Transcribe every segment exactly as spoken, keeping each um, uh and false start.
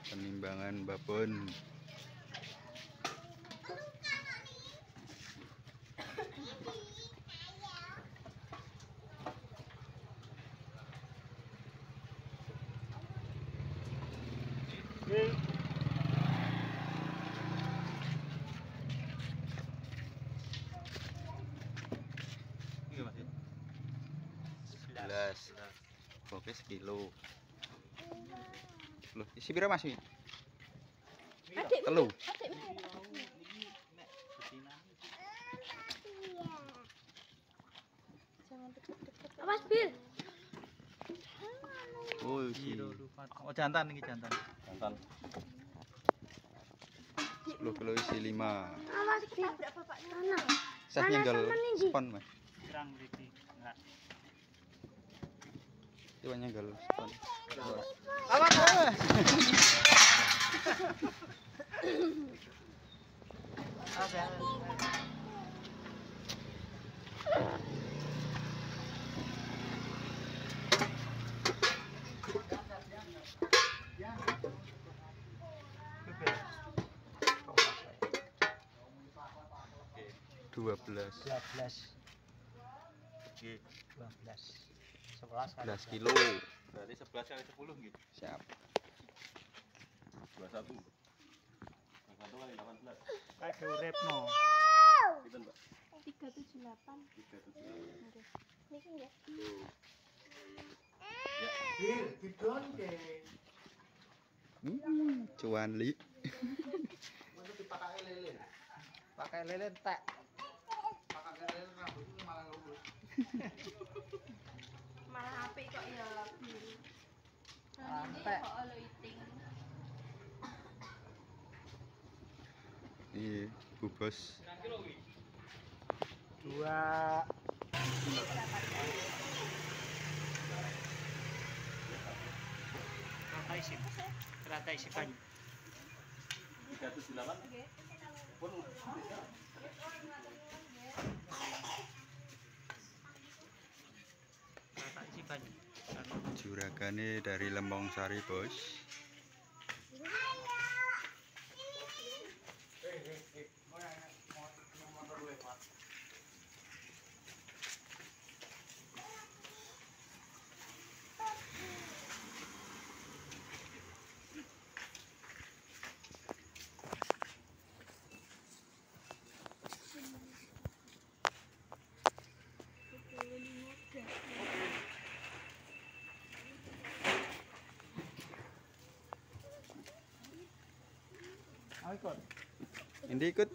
penimbangan babon. sebelas. Oke, sekilo. Loh, isi berapa Mas? Telu. Mas Bil. Oh, iki. Oh, jantan iki jantan. Jantan. sepuluh kilo isi lima. Awas ketabrak bapak sana. Saya nyenggol spon, Mas. Kurang iki. Enggak. Coba nyenggol spon. Apa? Apa? dua belas. dua belas. Oke, dua belas. sebelas sebelas kilo. Berarti sebelas kali sepuluh gitu. Siap. dua puluh satu. dua puluh satu kali delapan belas. Kayak uripno. Gitu, Mbak. tiga tujuh delapan. tiga tujuh delapan. Niki nggih. Ya. Bil, didon ke. Hmm, cuan li. Untuk dipakai lele. Pakai lele entek. Pakai lele rambutnya malah lurus. Malah apik kok ya Bil. Sampai. Kok olo iting. Iya, Bu Bos. Dua. Rata isi. Rata isi banyu. tiga tujuh delapan. Pun Rata isi banyu. Juragane dari Lembong Sari, Bos. Ayo ikut. Ini ikut.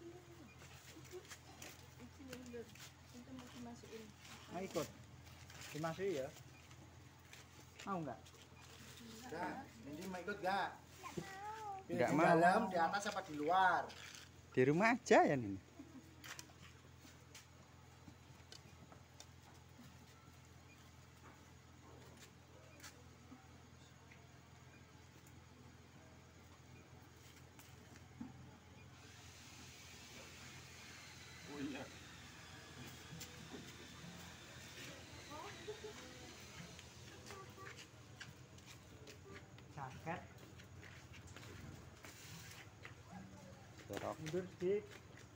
Ayo ikut. Dimasuki ya. Mau enggak? Enggak, ini mau ikut enggak? Enggak Di mau. dalam, di atas apa di luar? Di rumah aja ya ini. oh iya. Jaket. Serok. Mundur sedikit.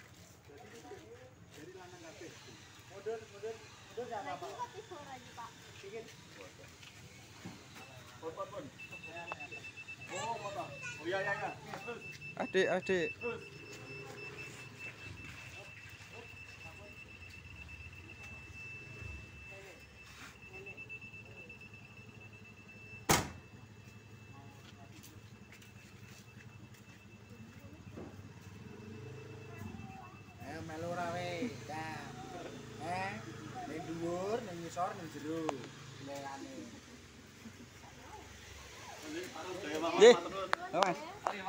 Mundur, mundur, mundur enggak apa-apa. Sedikit. Pon, pon, pon. Oh, potong. Oh iya, iya, iya. Terus, Adik, adik. terus. Ayo melu ra we. Nah. Eh, ning dhuwur, ning ngisor, ning jero. Melane. Nggih. Oh, Mas.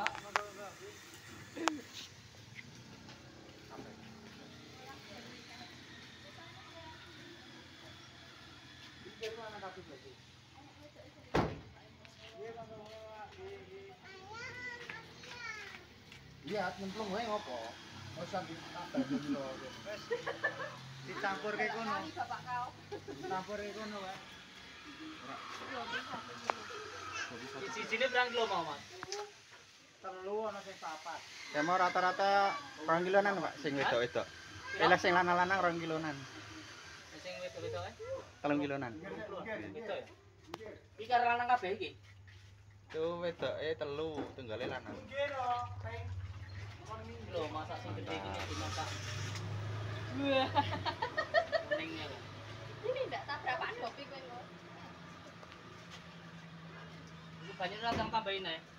Lihat nyemplung wae ngopo? Ora ditambah dulu. Wes dicampur ke kono. Bapak kau. Campur ke kono, Pak. Belum bisa. Di sini berang kilo mau, Mas? Telu ana sing papat. Ya mau rata-rata rong kilonan, Pak, sing wedok-wedok. Elek sing lanang-lanang rong kilonan. Sing wedok-wedok ae. Telung kilonan. Wedok ya. Iki karo lanang kabeh iki. Tuh wedoke telu, tunggale lanang. Lho, masak sing gede iki dimasak. Wah. Kuningnya lho. Ini ndak tabrakan kopi kowe. Ini banyak datang tambahin ae.